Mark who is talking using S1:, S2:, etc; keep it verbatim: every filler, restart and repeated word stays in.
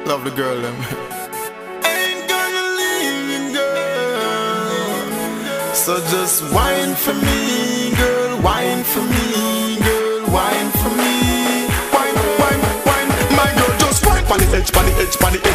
S1: Love the girl, them. Ain't gonna leave you, girl. So just whine for me, girl. Whine for me, girl. Whine for me. Whine, whine, whine. My girl, just whine. Pon the edge, pon the edge, pon the edge.